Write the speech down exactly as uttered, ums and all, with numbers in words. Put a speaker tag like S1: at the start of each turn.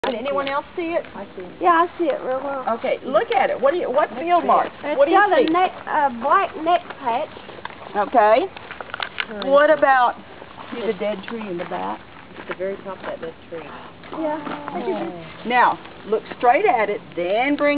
S1: Did anyone else see it?
S2: I see it.
S3: Yeah, I see it real well.
S1: Okay, look at it. What do you? What field marks?
S3: It's
S1: What do you
S3: got
S1: see?
S3: a neck, a black neck patch.
S1: Okay. What about see the dead tree in the back?
S2: At the very top of that dead tree.
S3: Yeah.
S1: Now, look straight at it, then bring